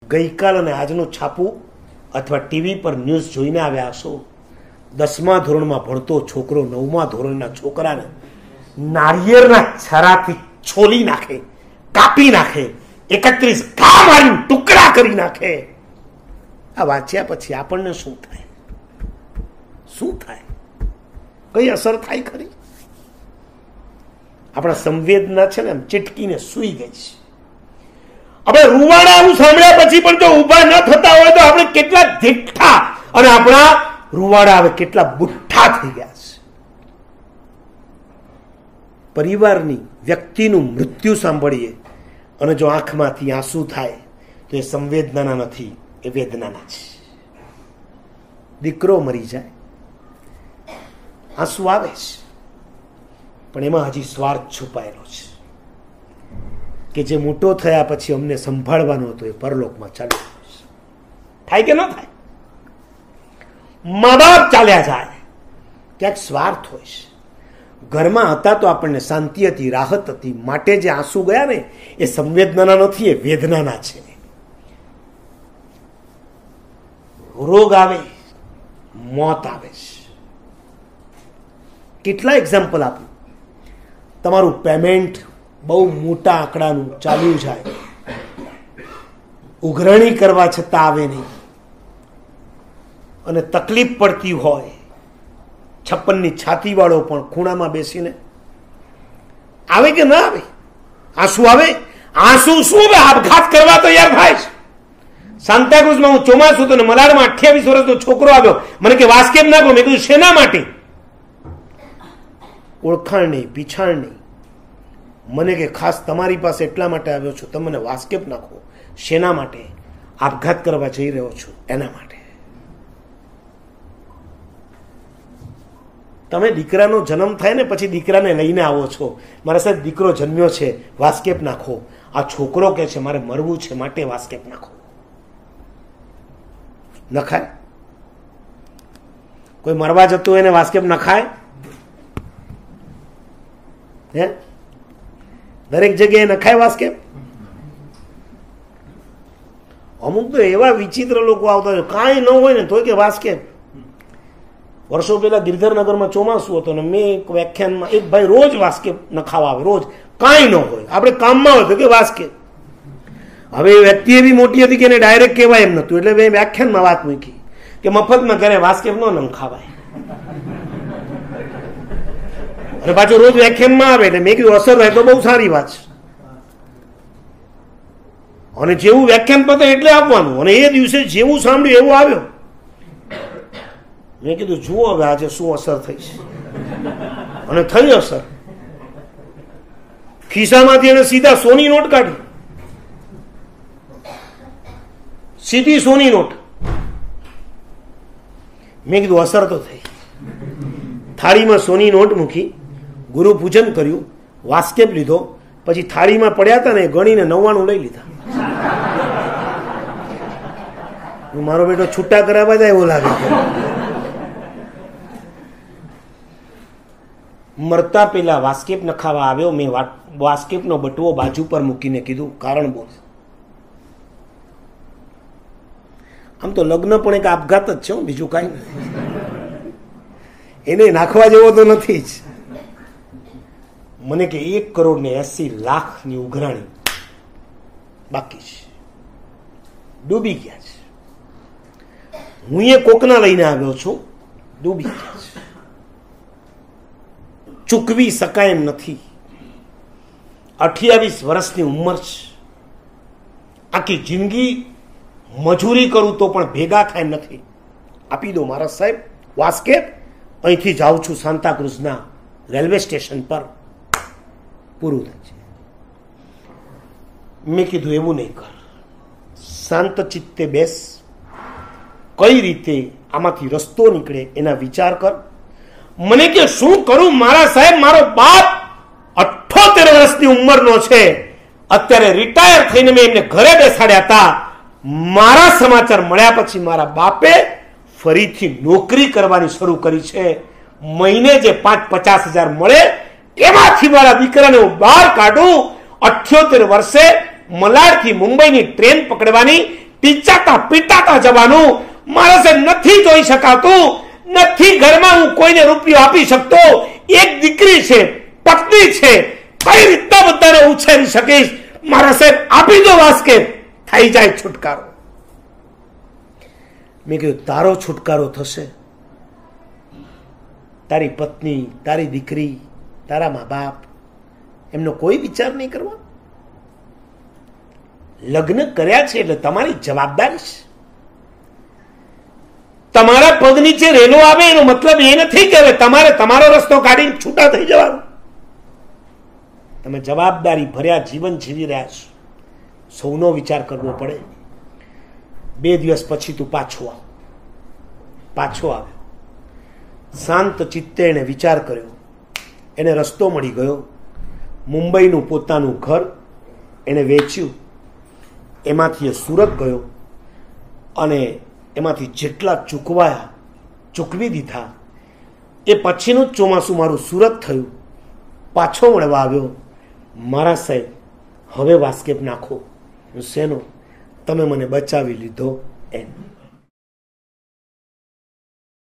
ગઈકાલ અને આજનું છાપું અથવા ટીવી પર ન્યૂઝ જોઈને આવ્યા હશો. 10મા ધોરણમાં ભણતો છોકરો 9મા ધોરણના છોકરાને નાળિયેરના છરાથી છોલી નાખે, કાપી નાખે, 31 ઘા મારીને ટુકડા કરી નાખે. આ વાંચ્યા પછી આપણને શું થાય? શું થાય? કઈ અસર થાય ખરી? આપણા સંવેદના છે ને એમ ચીટકીને સૂઈ ગઈ છે. આપણે રૂવાડા આવું સાંભળ્યા પછી પણ જો ઊભા ન થતા હોય તો આપણે કેટલા ધીઠા અને આપણા રૂવાડા હવે કેટલા બુઠ્ઠા થઈ ગયા છે. પરિવારની વ્યક્તિનું મૃત્યુ સાંભળીએ અને જો આંખમાંથી આંસુ થાય તો એ સંવેદનાના નથી, એ વેદનાના છે. દીકરો મરી જાય, આંસુ આવે છે, પણ એમાં હજી સ્વાર્થ છુપાયેલો છે કે જે મોટો થયા પછી અમને સંભાળવાનો હતો એ પરલોકમાં ચાલ્યો થાય કે ન થાય? મા બાપ ચાલ્યા જાય, ક્યાંક સ્વાર્થ હોય છે. ઘરમાં હતા તો આપણને શાંતિ હતી, રાહત હતી, માટે જે આંસુ ગયા ને એ સંવેદનાના નથી, એ વેદનાના છે. રોગ આવે, મોત આવે છે. કેટલા એક્ઝામ્પલ આપ્યું. તમારું પેમેન્ટ બહુ મોટા આંકડાનું ચાલ્યું જાય, ઉઘરાણી કરવા છતાં આવે નહીં, અને તકલીફ પડતી હોય, 56ની છાતી વાળો પણ ખૂણામાં બેસીને આવે કે ના આવે? આંસુ આવે. આંસુ શું હવે આપઘાત કરવા તૈયાર થાય છે. સાંતાક્રુઝમાં હું ચોમાસું તો મલાડમાં 28 વર્ષનો છોકરો આવ્યો, મને કે વાસ્કેપ નાખો. મેં કીધું શેના માટે? ઓળખાણ નહીં, પીછાણ નહીં. મને કે ખાસ તમારી પાસે એટલા માટે આવ્યો છું, તમે મને વાસ્કેપ નાખો. શેના માટે? આપઘાત કરવા જઈ રહ્યો છું એના માટે. તમે દીકરાનો જન્મ થાય ને પછી દીકરાને લઈને આવો છો, મારા સાહેબ દીકરો જન્મ્યો છે, વાસ્કેપ નાખો. આ છોકરો કે છે મારે મરવું છે માટે વાસ્કેપ નાખો. નખાય? કોઈ મરવા જતું હોય એને વાસ્કેપ નખાય? હે? દરેક જગ્યાએ નખાય વાસ્કેપ? અમુક તો એવા વિચિત્ર લોકો આવતા હોય, કાંઈ ન હોય ને તોય કે વાસ્કેપ. વર્ષો પહેલા ગિરધરનગરમાં ચોમાસું હતું ને મેં એક વ્યાખ્યાનમાં એક ભાઈ રોજ વાસ્કેપ નખાવા આવે, રોજ કાંઈ ન હોય, આપણે કામમાં હોય તો કે વાસ્કેપ. હવે એ વ્યક્તિ એવી મોટી હતી કે એને ડાયરેક્ટ કહેવાય એમ નતું, એટલે મેં વ્યાખ્યાનમાં વાત મૂકી કે મફતમાં ઘરે વાસ્કેપ ન નખાવાય. અને પાછું રોજ વ્યાખ્યાનમાં આવે એટલે મેં કીધું અસર થાય તો બહુ સારી વાત છે. અને જેવું વ્યાખ્યાન પતે એટલે આપવાનું, અને એ દિવસે જેવું સાંભળ્યું એવું આવ્યો. મેં કીધું જુઓ હવે આજે શું અસર થઈ છે. અને થઈ અસર. ખિસ્સામાંથી એને સીધા સોની નોટ કાઢી, સીધી સોની નોટ. મેં કીધું અસર તો થઈ. થાળીમાં સોની નોટ મૂકી, ગુરુ પૂજન કર્યું, વાસ્કેપ લીધો, પછી થાળીમાં પડ્યા હતા ને ગણીને 99 લઈ લીધા. મારો બેટો છૂટા કરાવવા જાય એવો લાગે. મરતા પેલા વાસ્કેપ નખાવા આવ્યો. મેં વાસ્કેપનો બટવો બાજુ પર મૂકીને કીધું કારણ બોલ. આમ તો લગ્ન પણ એક આપઘાત જ છે, બીજું કાંઈ નથી. એને નાખવા જેવો તો નથી જ. મને કે 1,80,00,000 ઉઘરાણી બાકી છે, ડૂબી ગયા છે. હું એ કોકના લઈને આવ્યો છું, ડૂબી ગયા છે, ચૂકવી શકાય એમ નથી. 28 વર્ષની ઉંમર છે, આખી જિંદગી મજૂરી કરું તો પણ ભેગા થાય એમ નથી. આપી દો મારા સાહેબ વાસ્કેપ. અહીંથી જાઉં છું સાંતાક્રુઝના રેલવે સ્ટેશન પર, પૂરું થાય છે. મેં કીધું એવું નહીં કર, શાંત ચિત્તે બેસ, કઈ રીતે આમાંથી રસ્તો નીકળે એના વિચાર કર. મને કે શું કરું મારા સાહેબ, મારો બાપ 78 વર્ષની ઉંમરનો છે, અત્યારે રિટાયર થઈને મેં એમને ઘરે બેસાડ્યા હતા. મારા સમાચાર મળ્યા પછી મારા બાપે ફરીથી નોકરી કરવાની શરૂ કરી છે. મહિને જે 5-50 હજાર મળે એમાંથી મારા દીકરાને હું બહાર કાઢું. 78 વર્ષે મલાડથી મુંબઈની ટ્રેન પકડવાની પીચાતા પીટાતા જવાનું. મારા સાહેબ નથી જોઈ શકાતું, નથી ઘરમાં હું કોઈને રૂપિયો આપી શકતો. એક દીકરી છે, પત્ની છે, કઈ રીતના બધાને ઉછેરી શકીશ? મારા સાહેબ આપી દો વાસ્કે, થઈ જાય છુટકારો. મેં કહ્યું તારો છુટકારો થશે, તારી પત્ની, તારી દીકરી, તારા મા બાપ, એમનો કોઈ વિચાર નહીં કરવા? લગ્ન કર્યા છે એટલે તમારી જવાબદારી છે. તમારા પગ નીચે રેલો આવે એનો મતલબ એ નથી કે તમારે તમારો રસ્તો કાઢીને છૂટા થઈ જવાનું. તમે જવાબદારી ભર્યા જીવન જીવી રહ્યા છો. સૌનો વિચાર કરવો પડે. 2 દિવસ પછી તું પાછો આવ્યો. શાંત ચિત્તે એને વિચાર કર્યો. એને રસ્તો મળી ગયો. મુંબઈનું પોતાનું ઘર એને વેચ્યું. એમાંથી એ સુરત ગયો અને એમાંથી જેટલા ચૂકવી દીધા. એ પછીનું જ ચોમાસું મારું સુરત થયું. પાછો મળવા આવ્યો. મારા સાહેબ હવે વાસ્કેપ નાખો. હું શેનો? તમે મને બચાવી લીધો એમ.